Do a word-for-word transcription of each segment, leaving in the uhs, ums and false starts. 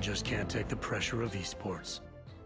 just can't take the pressure of esports.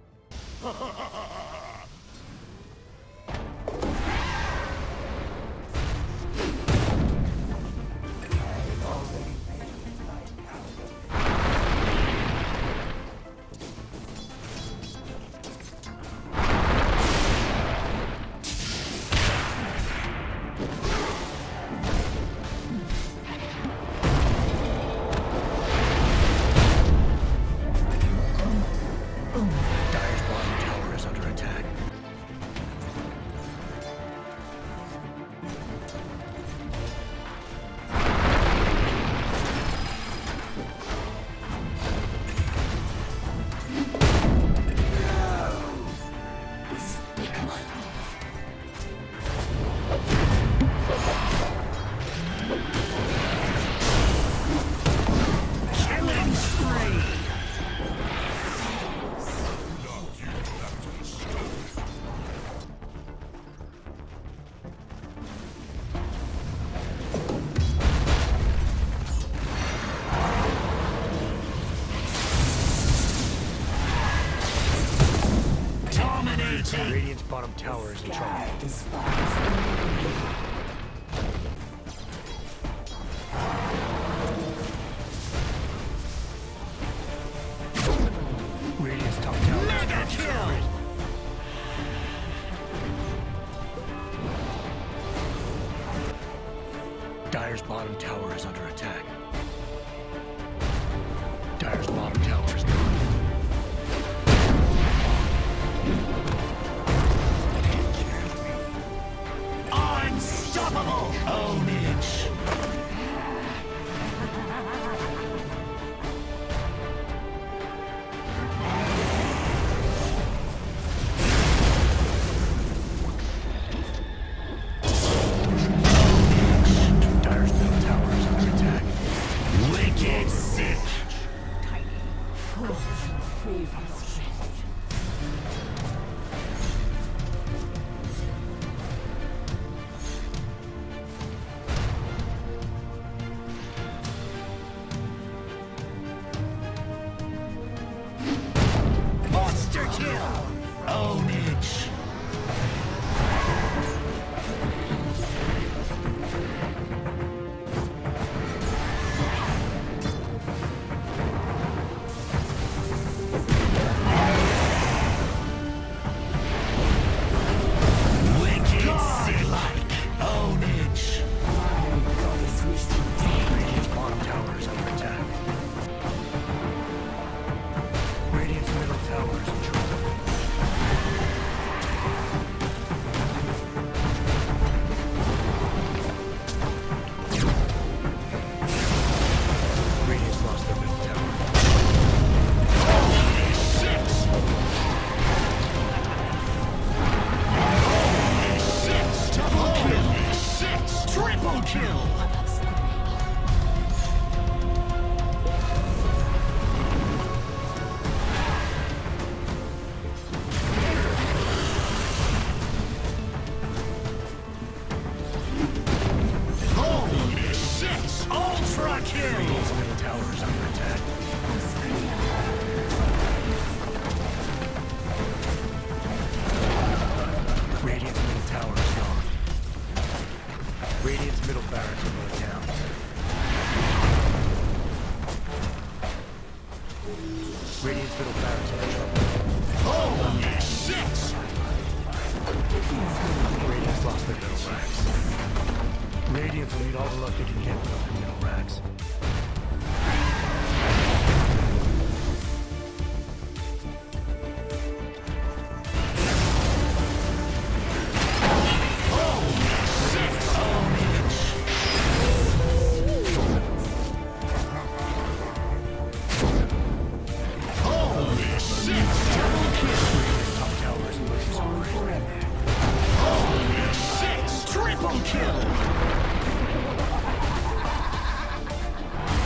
Radiant's bottom tower is in trouble. Radiant's top tower is mega kill! Dire's bottom tower is under attack. Dire's bottom tower is down. Unstoppable! Ownage! Dire's middle tower is under attack. Wicked sick! Ownage! Wicked sick-like! Ownage! Radiant's bottom tower is under attack. Radiant's middle tower is in trouble. Radiant's lost their middle tower. Holy shit! Holy shit! Double kill! Holy shit! Triple kill! Ultra kill! Radiant's middle tower is under attack. Radiant's middle tower is gone. Radiant's middle barracks are going down. Radiant's middle barracks are in trouble. Holy shit! Radiant's lost their middle racks. Radiant will need all the luck they can get without their middle racks. Holy shit! Double kill! Radiant's top tower is losing some. Holy shit! Triple kill!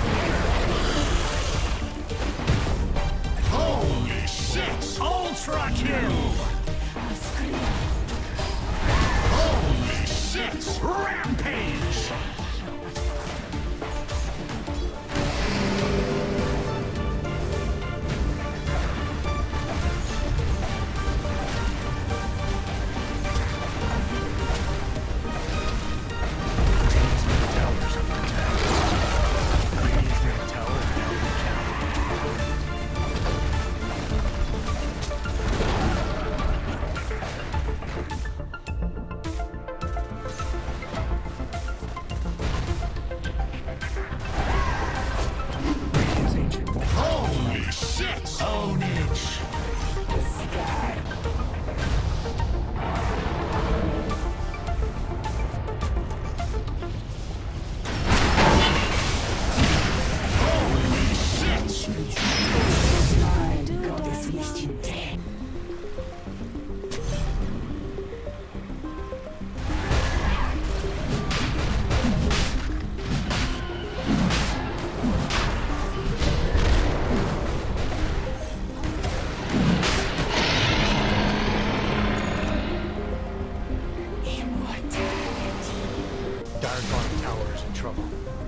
Dire's bottom tower is in trouble.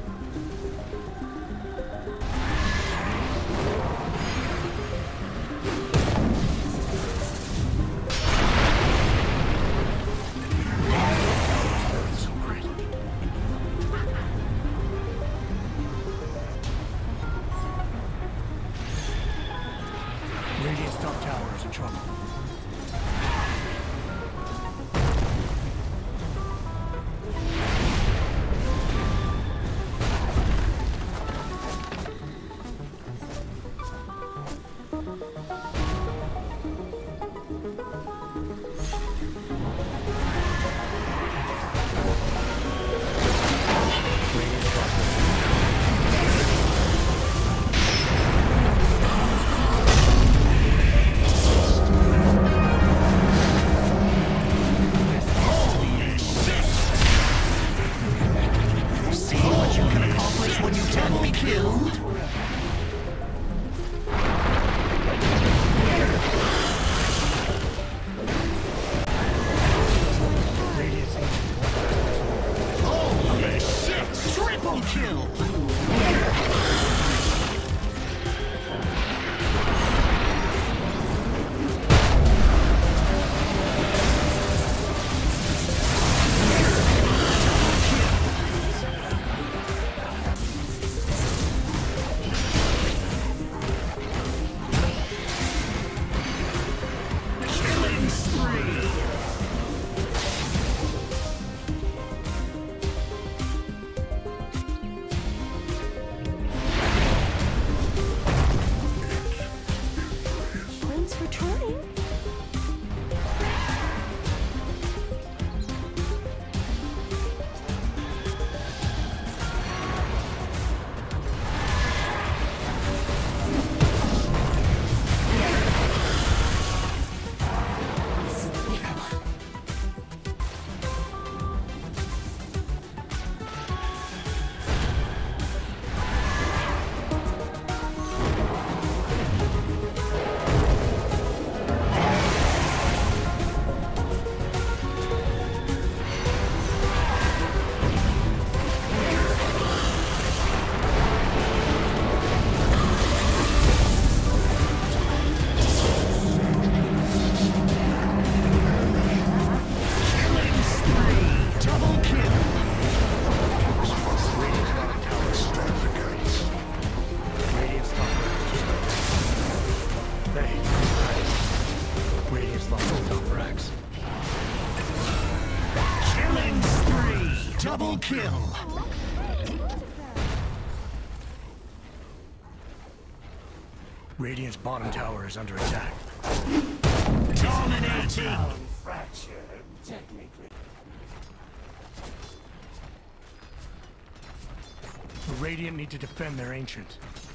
Radiant's top tower is in trouble. Double kill! Radiant's bottom tower is under attack. Dominating! The Radiant need to defend their ancient.